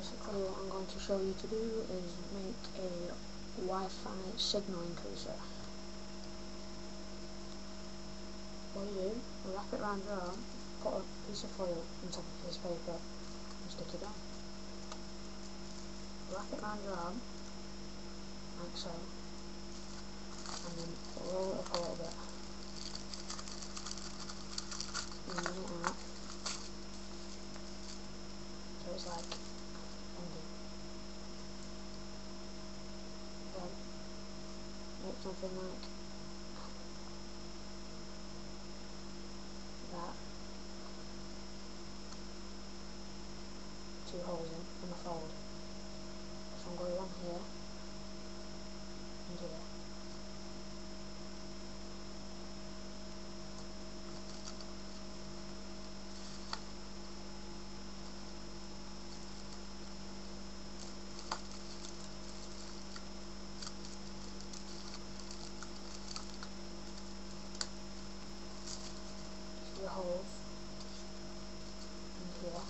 basically what I'm going to show you to do is make a Wi-Fi signal increaser. What you do, wrap it around your arm, put a piece of foil on top of a piece of paper and stick it on. Wrap it around your arm, like so, and then roll it up a little bit. And then bring it out, so it's like bendy. Then make something like that. 2 holes in a fold. This one goes on here and here. Your holes in here,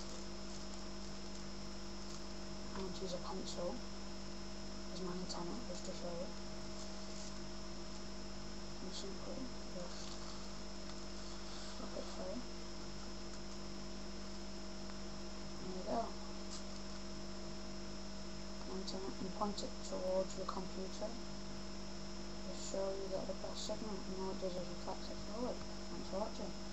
and use a pencil as my antenna just to show it, and simply just slip it through. There you go. Antenna, and point it towards your computer. Just so you get the best signal, and all it does is reflect it forward. Thanks for watching.